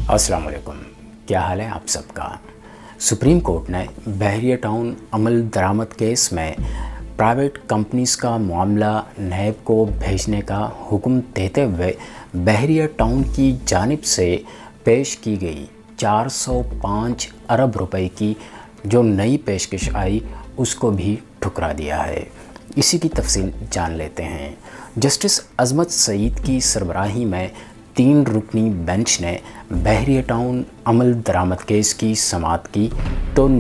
अस्सलाम वालेकुम, क्या हाल है आप सबका। सुप्रीम कोर्ट ने बहरिया टाउन अमल दरामद केस में प्राइवेट कंपनीज का मामला नैब को भेजने का हुक्म देते हुए बहरिया टाउन की जानिब से पेश की गई 405 अरब रुपए की जो नई पेशकश आई उसको भी ठुकरा दिया है। इसी की तफसील जान लेते हैं। जस्टिस अजमत सईद की सरबराही में 3 रुकनी बेंच ने बहरिया टाउन अमल दरामद केस की समाअत की तो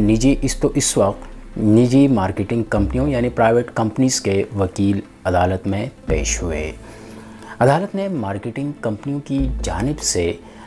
इस वक्त निजी मार्केटिंग कंपनियों यानी प्राइवेट कंपनीज़ के वकील अदालत में पेश हुए। अदालत ने मार्केटिंग कंपनियों की जानिब से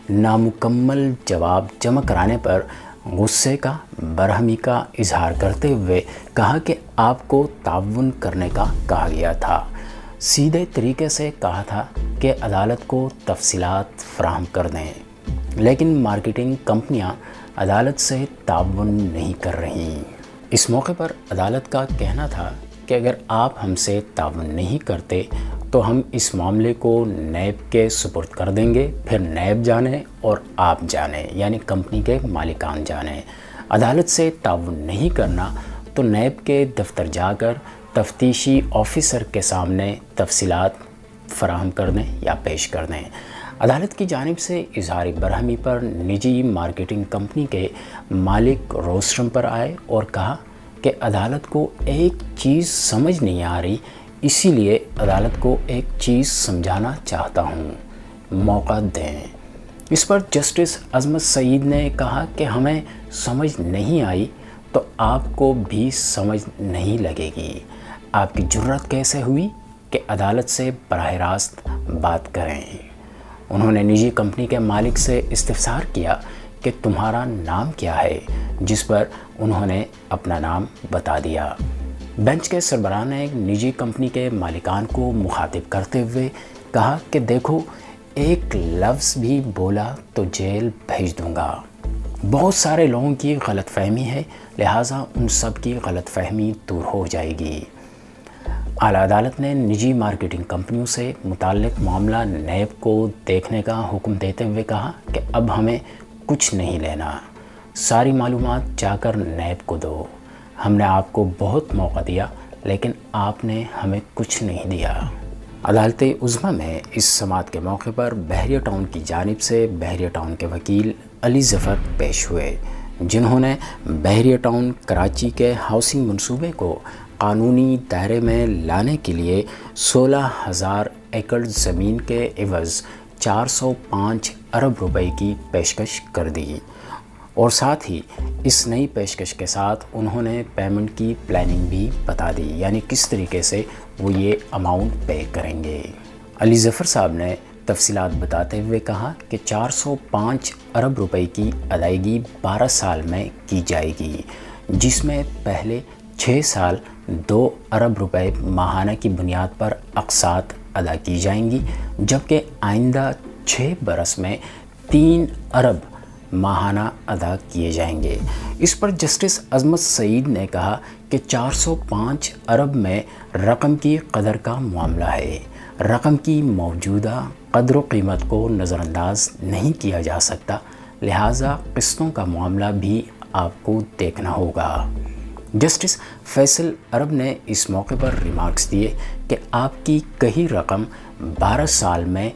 नामुकम्मल जवाब जमा कराने पर गुस्से का बरहमी का इजहार करते हुए कहा कि आपको ताउन करने का कहा गया था। सीधे तरीके से कहा था कि अदालत को तफसीलात फराहम कर दें, लेकिन मार्केटिंग कंपनियां अदालत से ताउन नहीं कर रहीं। इस मौके पर अदालत का कहना था कि अगर आप हमसे ताउन नहीं करते तो हम इस मामले को नैब के सुपुर्द कर देंगे, फिर नैब जाने और आप जाने यानी कंपनी के मालिकान जाने। अदालत से ताउन नहीं करना तो नैब के दफ्तर जाकर तफ्तीशी ऑफिसर के सामने तफसीलात फराहम कर दें या पेश कर दें। अदालत की जानिब से इजहार बरहमी पर निजी मार्केटिंग कंपनी के मालिक रोस्ट्रम पर आए और कहा कि अदालत को एक चीज़ समझ नहीं आ रही, इसीलिए अदालत को एक चीज़ समझाना चाहता हूँ, मौका दें। इस पर जस्टिस अजमत सईद ने कहा कि हमें समझ नहीं आई तो आपको भी समझ नहीं लगेगी। आपकी जुर्रत कैसे हुई कि अदालत से बराह रास्त बात करें। उन्होंने निजी कंपनी के मालिक से इस्तिफसार किया कि तुम्हारा नाम क्या है, जिस पर उन्होंने अपना नाम बता दिया। बेंच के सरबराह ने एक निजी कंपनी के मालिकान को मुखातिब करते हुए कहा कि देखो, एक लफ्ज़ भी बोला तो जेल भेज दूंगा। बहुत सारे लोगों की गलतफहमी है, लिहाजा उन सब की गलतफहमी दूर हो जाएगी। आला अदालत ने निजी मार्केटिंग कंपनियों से मुताल्लिक मामला नैब को देखने का हुक्म देते हुए कहा कि अब हमें कुछ नहीं लेना, सारी मालूमात जाकर नैब को दो। हमने आपको बहुत मौका दिया लेकिन आपने हमें कुछ नहीं दिया। अदालत उज़्मा में इस समाअत के मौके पर बहरिया टाउन की जानिब से बहरिया टाउन के वकील अली ज़फ़र पेश हुए, जिन्होंने बहरिया टाउन कराची के हाउसिंग मंसूबे को कानूनी दायरे में लाने के लिए 16,000 एकड़ ज़मीन के एवज़ 405 अरब रुपए की पेशकश कर दी और साथ ही इस नई पेशकश के साथ उन्होंने पेमेंट की प्लानिंग भी बता दी, यानी किस तरीके से वो ये अमाउंट पे करेंगे। अली ज़फ़र साहब ने तफसीलात बताते हुए कहा कि 405 अरब रुपए की अदायगी 12 साल में की जाएगी, जिसमें पहले 6 साल 2 अरब रुपए माहाना की बुनियाद पर अक़सात अदा की जाएंगी, जबकि आइंदा 6 बरस में 3 अरब माहाना अदा किए जाएंगे। इस पर जस्टिस अजमत सईद ने कहा कि 405 अरब में रकम की कदर का मामला है। रकम की मौजूदा कदर व कीमत को नज़रअंदाज नहीं किया जा सकता, लिहाजा किस्तों का मामला भी आपको देखना होगा। जस्टिस फैसल अरब ने इस मौके पर रिमार्क्स दिए कि आपकी कही रकम 12 साल में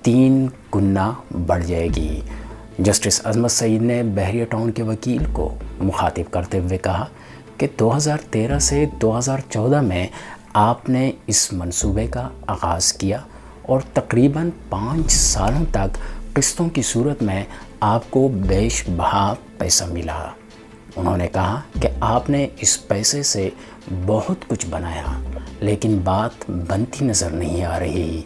3 गुना बढ़ जाएगी। जस्टिस अजमत सईद ने बहरिया टाउन के वकील को मुखातिब करते हुए कहा कि 2013 से 2014 में आपने इस मंसूबे का आगाज़ किया और तकरीबन 5 सालों तक किस्तों की सूरत में आपको बेशबहा पैसा मिला। उन्होंने कहा कि आपने इस पैसे से बहुत कुछ बनाया, लेकिन बात बनती नज़र नहीं आ रही।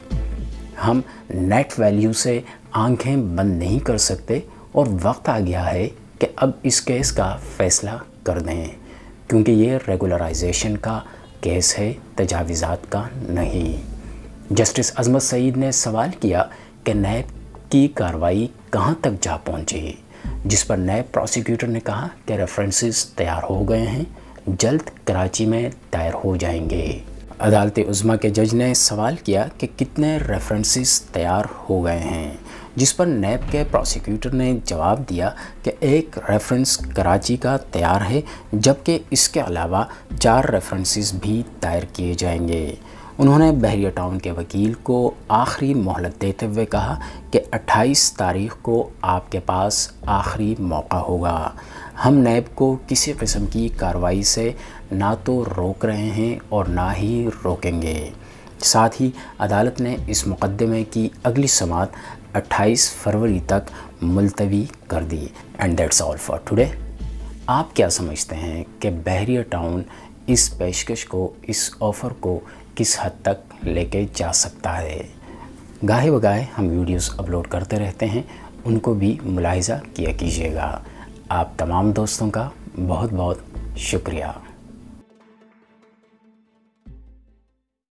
हम नेट वैल्यू से आंखें बंद नहीं कर सकते और वक्त आ गया है कि अब इस केस का फ़ैसला कर दें, क्योंकि ये रेगुलराइजेशन का केस है, तजावीज़ात का नहीं। जस्टिस अजमत सईद ने सवाल किया कि नैब की कार्रवाई कहाँ तक जा पहुँची, जिस पर नैब प्रोसिक्यूटर ने कहा कि रेफरेंसेस तैयार हो गए हैं, जल्द कराची में दायर हो जाएंगे। अदालत उज़्मा के जज ने सवाल किया कि कितने रेफरेंसेस तैयार हो गए हैं, जिस पर नैब के प्रोसिक्यूटर ने जवाब दिया कि एक रेफरेंस कराची का तैयार है, जबकि इसके अलावा 4 रेफरेंसेस भी दायर किए जाएंगे। उन्होंने बहरिया टाउन के वकील को आखिरी मोहलत देते हुए कहा कि 28 तारीख को आपके पास आखिरी मौका होगा। हम नैब को किसी किस्म की कार्रवाई से ना तो रोक रहे हैं और ना ही रोकेंगे। साथ ही अदालत ने इस मुकदमे की अगली समाअत 28 फरवरी तक मुलतवी कर दी। And that's all for today. आप क्या समझते हैं कि बहरिया टाउन इस पेशकश को, इस ऑफ़र को किस हद तक लेके जा सकता है? गाहे बगाहे हम वीडियोस अपलोड करते रहते हैं, उनको भी मुलाहिज़ा किया कीजिएगा। आप तमाम दोस्तों का बहुत बहुत शुक्रिया।